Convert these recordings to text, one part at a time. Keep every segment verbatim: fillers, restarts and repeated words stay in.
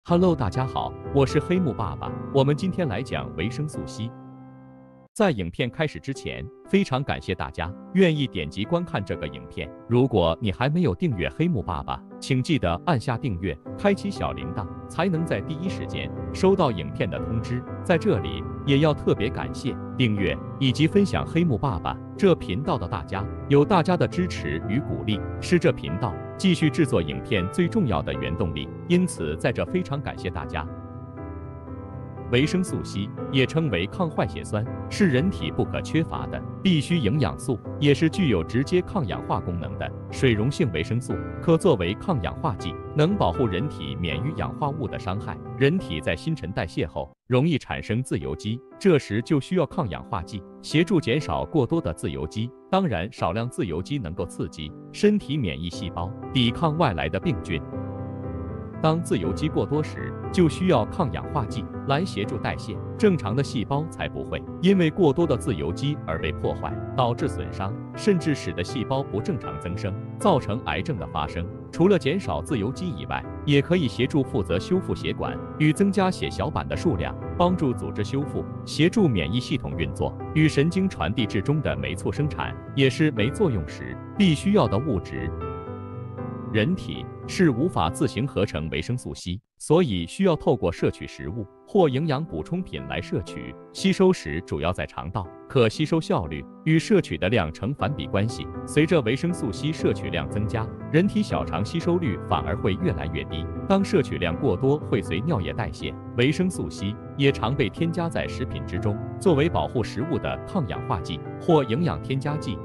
Hello，大家好，我是黑木爸爸。我们今天来讲维生素 C。在影片开始之前，非常感谢大家愿意点击观看这个影片。如果你还没有订阅黑木爸爸，请记得按下订阅，开启小铃铛，才能在第一时间收到影片的通知。在这里，也要特别感谢订阅以及分享黑木爸爸这频道的大家，有大家的支持与鼓励，是这频道继续制作影片最重要的原动力。因此，在这非常感谢大家。维生素 C 也称为抗坏血酸，是人体不可缺乏的必需营养素，也是具有直接抗氧化功能的水溶性维生素，可作为抗氧化剂，能保护人体免于氧化物的伤害。人体在新陈代谢后容易产生自由基，这时就需要抗氧化剂协助减少过多的自由基。当然，少量自由基能够刺激身体免疫细胞抵抗外来的病菌。当自由基过多时，就需要抗氧化剂来协助代谢，正常的细胞才不会因为过多的自由基而被破坏，导致损伤，甚至使得细胞不正常增生，造成癌症的发生。除了减少自由基以外，也可以协助负责修复血管与增加血小板的数量，帮助组织修复，协助免疫系统运作，与神经传递至中的酶促生产，也是酶作用时必须要的物质。人体是无法自行合成维生素 C， 所以需要透过摄取食物或营养补充品来摄取。吸收时主要在肠道，可吸收效率与摄取的量成反比关系。随着维生素 C 摄取量增加，人体小肠吸收率反而会越来越低。当摄取量过多，会随尿液代谢。维生素 C 也常被添加在食品之中，作为保护食物的抗氧化剂或营养添加剂。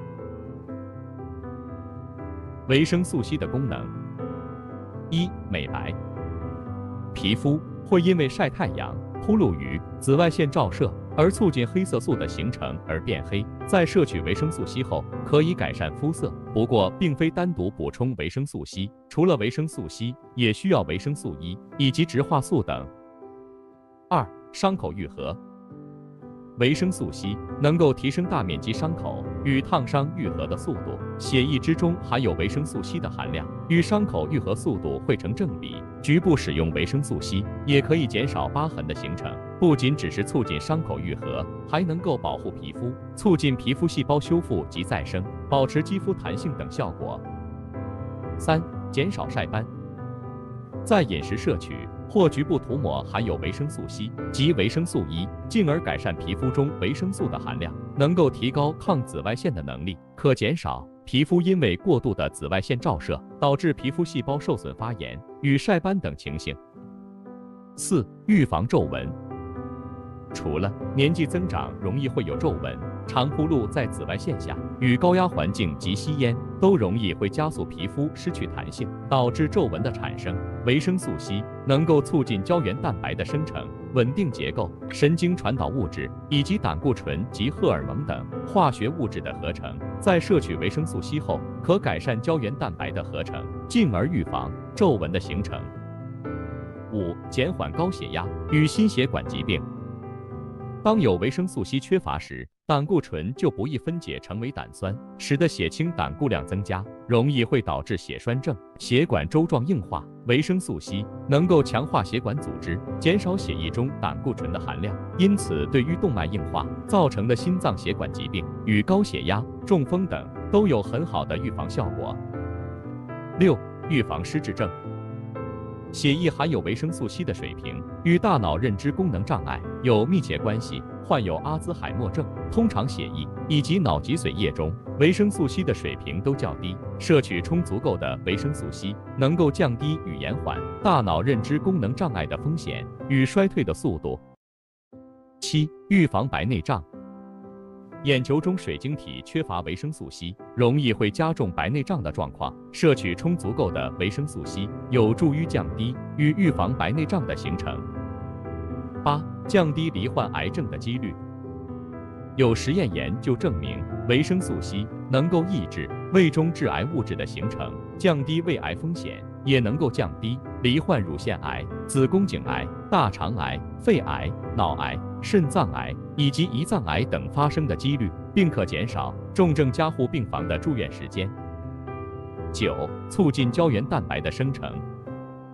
维生素 C 的功能：一、美白。皮肤会因为晒太阳、暴露于紫外线照射而促进黑色素的形成而变黑。在摄取维生素 C 后，可以改善肤色。不过，并非单独补充维生素 C， 除了维生素 C， 也需要维生素 E 以及植化素等。二、伤口愈合。维生素 C 能够提升大面积伤口与烫伤愈合的速度，血液之中含有维生素 C 的含量与伤口愈合速度会成正比。局部使用维生素 C 也可以减少疤痕的形成，不仅只是促进伤口愈合，还能够保护皮肤，促进皮肤细胞修复及再生，保持肌肤弹性等效果。三、减少晒斑。在饮食摄取或局部涂抹含有维生素 C 及维生素 E， 进而改善皮肤中维生素的含量，能够提高抗紫外线的能力，可减少皮肤因为过度的紫外线照射导致皮肤细胞受损发炎与晒斑等情形。四、预防皱纹。除了年纪增长容易会有皱纹，长暴露在紫外线下与高压环境及吸烟都容易会加速皮肤失去弹性，导致皱纹的产生。维生素 C 能够促进胶原蛋白的生成，稳定结构、神经传导物质以及胆固醇及荷尔蒙等化学物质的合成。在摄取维生素 C 后，可改善胶原蛋白的合成，进而预防皱纹的形成。五、减缓高血压与心血管疾病。当有维生素 C 缺乏时，胆固醇就不易分解成为胆酸，使得血清胆固量增加，容易会导致血栓症、血管粥状硬化。维生素 C 能够强化血管组织，减少血液中胆固醇的含量，因此对于动脉硬化造成的心脏血管疾病与高血压、中风等都有很好的预防效果。六、预防失智症。血液含有维生素 C 的水平与大脑认知功能障碍有密切关系。患有阿兹海默症、通常血液以及脑脊髓液中维生素 C 的水平都较低，摄取充足够的维生素 C 能够降低与延缓大脑认知功能障碍的风险与衰退的速度。七、预防白内障。眼球中水晶体缺乏维生素 C， 容易会加重白内障的状况。摄取充足够的维生素 C， 有助于降低与预防白内障的形成。八、降低罹患癌症的几率。有实验研究证明，维生素 C 能够抑制胃中致癌物质的形成，降低胃癌风险，也能够降低罹患乳腺癌、子宫颈癌、大肠癌、肺癌、脑癌、肾脏癌以及胰脏癌等发生的几率，并可减少重症加护病房的住院时间。九、促进胶原蛋白的生成。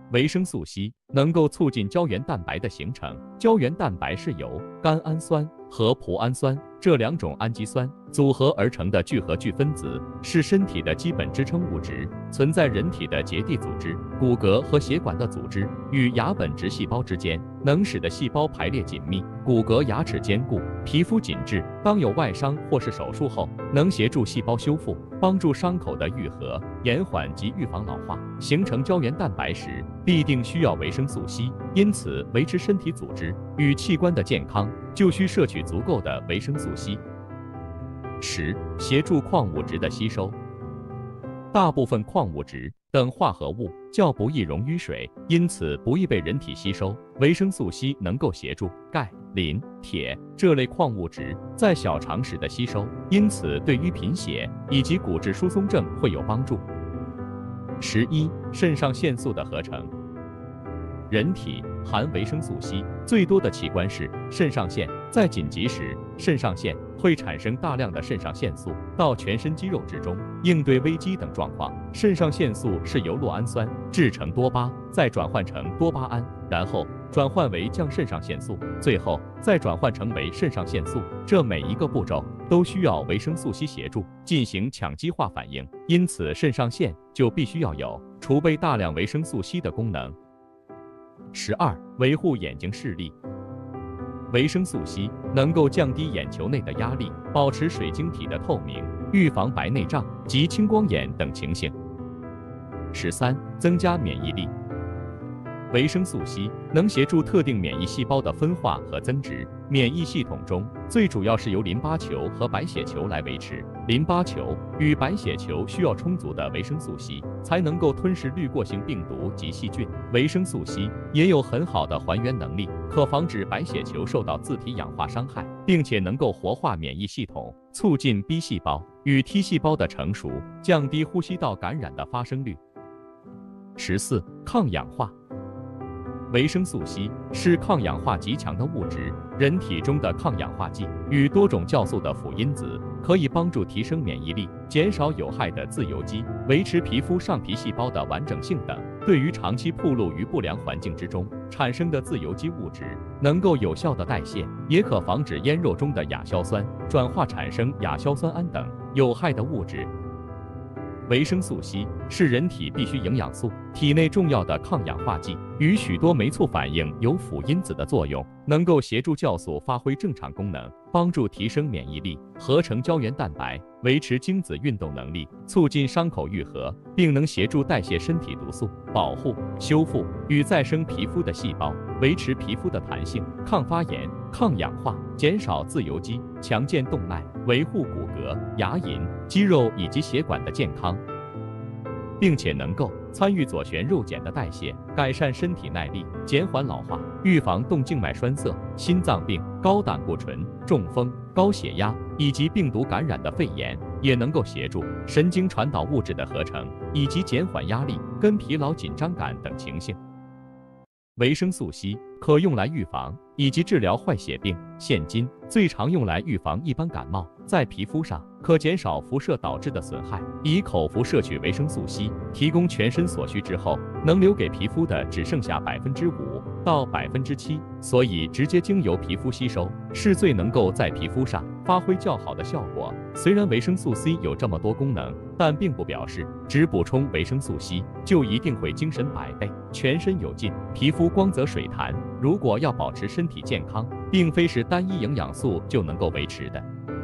维生素 C 能够促进胶原蛋白的形成。胶原蛋白是由甘氨酸和脯氨酸这两种氨基酸组合而成的聚合聚分子，是身体的基本支撑物质，存在人体的结缔组织、骨骼和血管的组织与牙本质细胞之间，能使得细胞排列紧密，骨骼牙齿坚固，皮肤紧致。当有外伤或是手术后，能协助细胞修复，帮助伤口的愈合，延缓及预防老化。形成胶原蛋白时，必定需要维生素 C， 因此维持身体组织与器官的健康，就需摄取足够的维生素 C。十、协助矿物质的吸收。大部分矿物质等化合物较不易溶于水，因此不易被人体吸收。维生素 C 能够协助钙、磷、铁这类矿物质在小肠时的吸收，因此对于贫血以及骨质疏松症会有帮助。十一、肾上腺素的合成。人体含维生素 C 最多的器官是肾上腺，在紧急时，肾上腺会产生大量的肾上腺素到全身肌肉之中，应对危机等状况。肾上腺素是由酪氨酸制成多巴，再转换成多巴胺，然后转换为降肾上腺素，最后再转换成为肾上腺素。这每一个步骤都需要维生素 C 协助进行羟基化反应，因此肾上腺就必须要有储备大量维生素 C 的功能。十二、维护眼睛视力。维生素 C 能够降低眼球内的压力，保持水晶体的透明，预防白内障及青光眼等情形。十三、增加免疫力。维生素 C 能协助特定免疫细胞的分化和增殖。免疫系统中最主要是由淋巴球和白血球来维持。淋巴球与白血球需要充足的维生素 C， 才能够吞噬滤过性病毒及细菌。维生素 C 也有很好的还原能力，可防止白血球受到自体氧化伤害，并且能够活化免疫系统，促进 B 细胞与 T 细胞的成熟，降低呼吸道感染的发生率。十四、抗氧化。维生素 C 是抗氧化极强的物质，人体中的抗氧化剂与多种酵素的辅因子可以帮助提升免疫力，减少有害的自由基，维持皮肤上皮细胞的完整性等。对于长期暴露于不良环境之中产生的自由基物质，能够有效的代谢，也可防止烟肉中的亚硝酸转化产生亚硝酸胺等有害的物质。维生素 C 是人体必需营养素，体内重要的抗氧化剂，与许多酶促反应有辅因子的作用，能够协助酵素发挥正常功能，帮助提升免疫力，合成胶原蛋白，维持精子运动能力，促进伤口愈合，并能协助代谢身体毒素，保护、修复与再生皮肤的细胞，维持皮肤的弹性，抗发炎、抗氧化，减少自由基，强健动脉，维护骨骼、牙龈、肌肉以及血管的健康，并且能够参与左旋肉碱的代谢，改善身体耐力，减缓老化，预防动静脉栓塞、心脏病、高胆固醇、中风、高血压以及病毒感染的肺炎，也能够协助神经传导物质的合成，以及减缓压力、跟疲劳紧张感等情形。维生素 C 可用来预防以及治疗坏血病，现今最常用来预防一般感冒。在皮肤上可减少辐射导致的损害，以口服摄取维生素 C， 提供全身所需之后，能留给皮肤的只剩下百分之五到百分之七，所以直接经由皮肤吸收是最能够在皮肤上发挥较好的效果。虽然维生素 C 有这么多功能，但并不表示只补充维生素 C 就一定会精神百倍、全身有劲、皮肤光泽水弹。如果要保持身体健康，并非是单一营养素就能够维持的。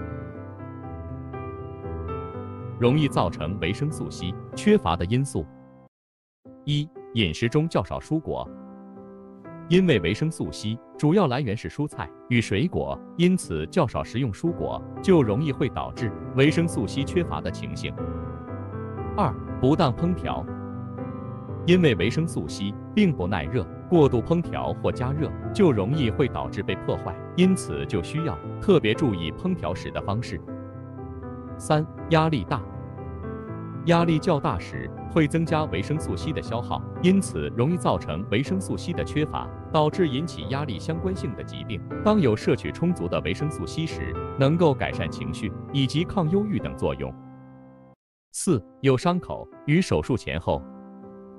容易造成维生素 C 缺乏的因素：一、饮食中较少蔬果。因为维生素 C 主要来源是蔬菜与水果，因此较少食用蔬果就容易会导致维生素 C 缺乏的情形。二、不当烹调。因为维生素 C 并不耐热，过度烹调或加热就容易会导致被破坏，因此就需要特别注意烹调时的方式。三、压力大。压力较大时会增加维生素 C 的消耗，因此容易造成维生素 C 的缺乏，导致引起压力相关性的疾病。当有摄取充足的维生素 C 时，能够改善情绪以及抗忧郁等作用。四、有伤口与手术前后。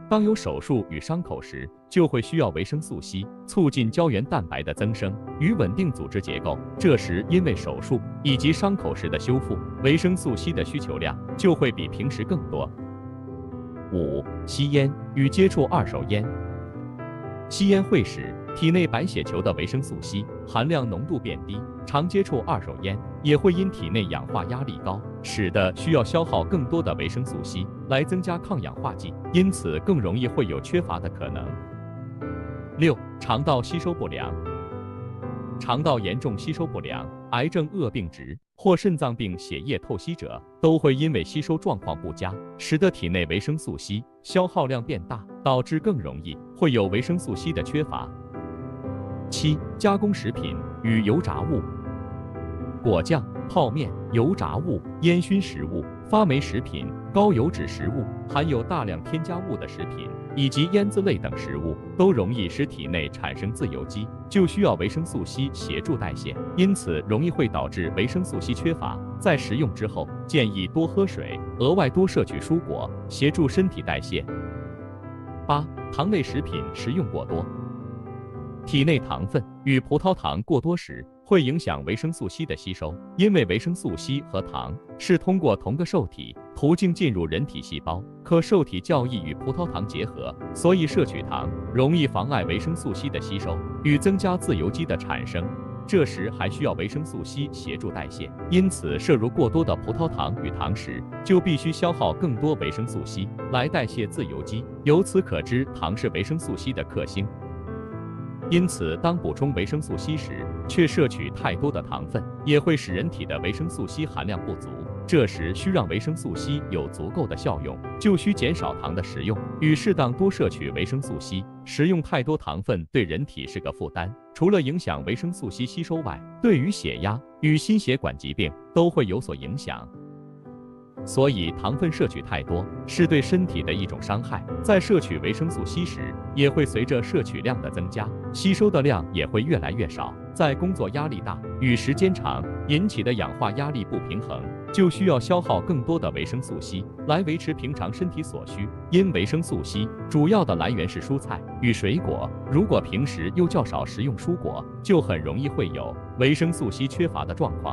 当有手术与伤口时，就会需要维生素 C， 促进胶原蛋白的增生与稳定组织结构。这时，因为手术以及伤口时的修复，维生素 C 的需求量就会比平时更多。五、吸烟与接触二手烟。吸烟会使体内白血球的维生素 C 含量浓度变低，常接触二手烟也会因体内氧化压力高，使得需要消耗更多的维生素 C 来增加抗氧化剂，因此更容易会有缺乏的可能。六、肠道吸收不良。肠道严重吸收不良、癌症恶病质或肾脏病血液透析者，都会因为吸收状况不佳，使得体内维生素 C 消耗量变大，导致更容易会有维生素 C 的缺乏。七、加工食品与油炸物。果酱、泡面、油炸物、烟熏食物、发霉食品、高油脂食物、含有大量添加物的食品以及腌渍类等食物，都容易使体内产生自由基，就需要维生素 C 协助代谢，因此容易会导致维生素 C 缺乏。在食用之后，建议多喝水，额外多摄取蔬果，协助身体代谢。八、糖类食品食用过多。体内糖分与葡萄糖过多时，会影响维生素 C 的吸收，因为维生素 C 和糖是通过同个受体途径进入人体细胞，可受体较易与葡萄糖结合，所以摄取糖容易妨碍维生素 C 的吸收与增加自由基的产生。这时还需要维生素 C 协助代谢，因此摄入过多的葡萄糖与糖时，就必须消耗更多维生素 C 来代谢自由基。由此可知，糖是维生素 C 的克星。因此，当补充维生素 C 时，却摄取太多的糖分，也会使人体的维生素 C 含量不足。这时需让维生素 C 有足够的效用，就需减少糖的食用，与适当多摄取维生素 C。食用太多糖分对人体是个负担，除了影响维生素 C 吸收外，对于血压与心血管疾病都会有所影响。所以糖分摄取太多是对身体的一种伤害，在摄取维生素 C 时，也会随着摄取量的增加，吸收的量也会越来越少。在工作压力大与时间长引起的氧化压力不平衡，就需要消耗更多的维生素 C 来维持平常身体所需。因维生素 C 主要的来源是蔬菜与水果，如果平时又较少食用蔬果，就很容易会有维生素 C 缺乏的状况。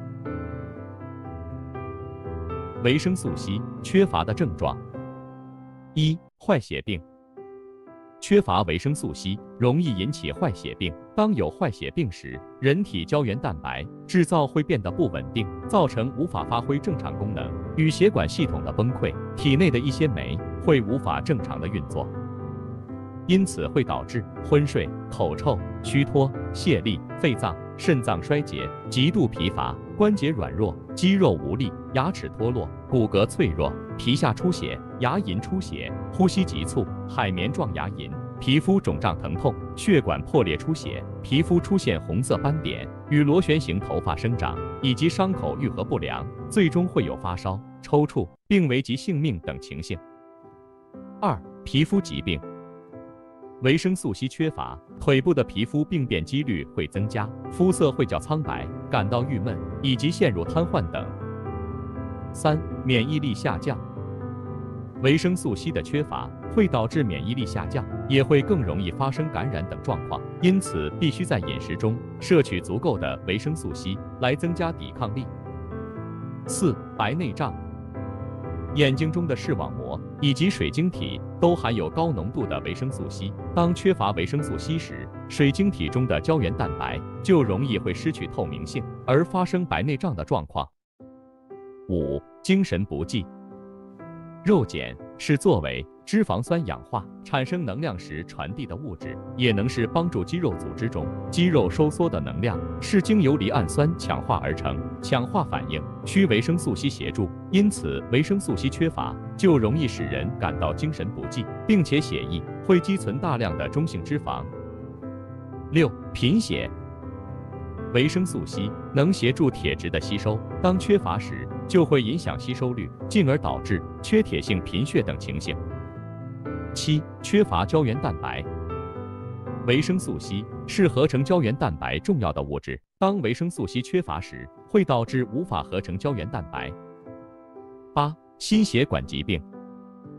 维生素 C 缺乏的症状：一、坏血病。缺乏维生素 C 容易引起坏血病。当有坏血病时，人体胶原蛋白制造会变得不稳定，造成无法发挥正常功能，与血管系统的崩溃，体内的一些酶会无法正常的运作，因此会导致昏睡、口臭、虚脱、泄力、肺脏、肾脏衰竭、极度疲乏、关节软弱、肌肉无力、牙齿脱落、骨骼脆弱、皮下出血、牙龈出血、呼吸急促、海绵状牙龈、皮肤肿胀疼痛、血管破裂出血、皮肤出现红色斑点与螺旋形头发生长，以及伤口愈合不良，最终会有发烧、抽搐、并危及性命等情形。二、皮肤疾病。维生素 C 缺乏，腿部的皮肤病变几率会增加，肤色会较苍白，感到郁闷，以及陷入瘫痪等。三、免疫力下降。维生素 C 的缺乏会导致免疫力下降，也会更容易发生感染等状况，因此必须在饮食中摄取足够的维生素 C 来增加抵抗力。四、白内障。眼睛中的视网膜以及水晶体都含有高浓度的维生素 C， 当缺乏维生素 C 时，水晶体中的胶原蛋白就容易会失去透明性，而发生白内障的状况。五、精神不济。肉碱是作为脂肪酸氧化产生能量时传递的物质，也能是帮助肌肉组织中肌肉收缩的能量，是经由离氨酸强化而成。强化反应需维生素 C 协助，因此维生素 C 缺乏就容易使人感到精神不济，并且血液会积存大量的中性脂肪。六、贫血。维生素 C 能协助铁质的吸收，当缺乏时就会影响吸收率，进而导致缺铁性贫血等情形。七、缺乏胶原蛋白。维生素 C 是合成胶原蛋白重要的物质，当维生素 C 缺乏时，会导致无法合成胶原蛋白。八、心血管疾病。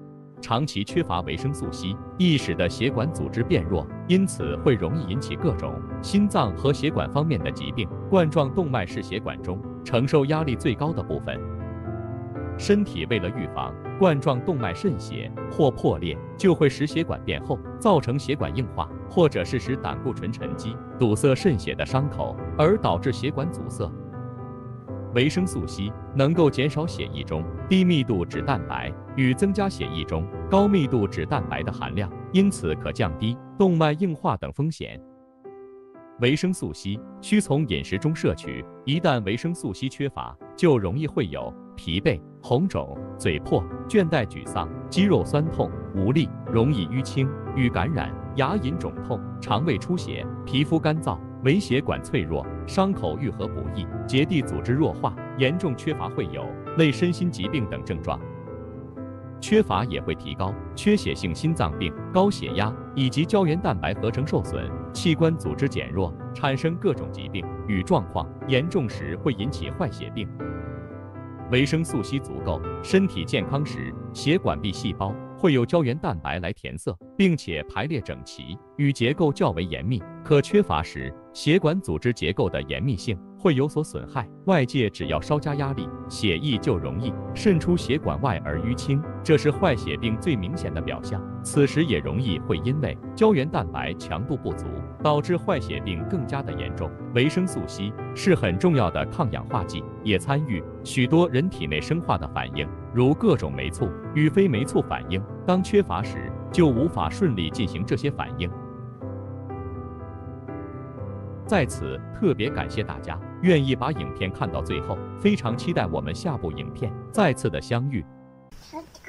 长期缺乏维生素 C， 易使得血管组织变弱，因此会容易引起各种心脏和血管方面的疾病。冠状动脉是血管中承受压力最高的部分。身体为了预防冠状动脉渗血或破裂，就会使血管变厚，造成血管硬化，或者是使胆固醇沉积，堵塞渗血的伤口，而导致血管阻塞。维生素 C 能够减少血液中低密度脂蛋白与增加血液中高密度脂蛋白的含量，因此可降低动脉硬化等风险。维生素 C 需从饮食中摄取，一旦维生素 C 缺乏，就容易会有疲惫、红肿、嘴破、倦怠、沮丧、肌肉酸痛、无力，容易淤青、与感染、牙龈肿痛、肠胃出血、皮肤干燥、微血管脆弱、伤口愈合不易、结缔组织弱化，严重缺乏会有类身心疾病等症状。缺乏也会提高缺血性心脏病、高血压以及胶原蛋白合成受损、器官组织减弱，产生各种疾病与状况，严重时会引起坏血病。维生素 C 足够，身体健康时，血管壁细胞会有胶原蛋白来填塞，并且排列整齐，与结构较为严密。可缺乏时，血管组织结构的严密性会有所损害，外界只要稍加压力，血液就容易渗出血管外而淤青，这是坏血病最明显的表象。此时也容易会因为胶原蛋白强度不足，导致坏血病更加的严重。维生素 C 是很重要的抗氧化剂，也参与许多人体内生化的反应，如各种酶促与非酶促反应。当缺乏时，就无法顺利进行这些反应。在此特别感谢大家愿意把影片看到最后，非常期待我们下部影片再次的相遇。 好的。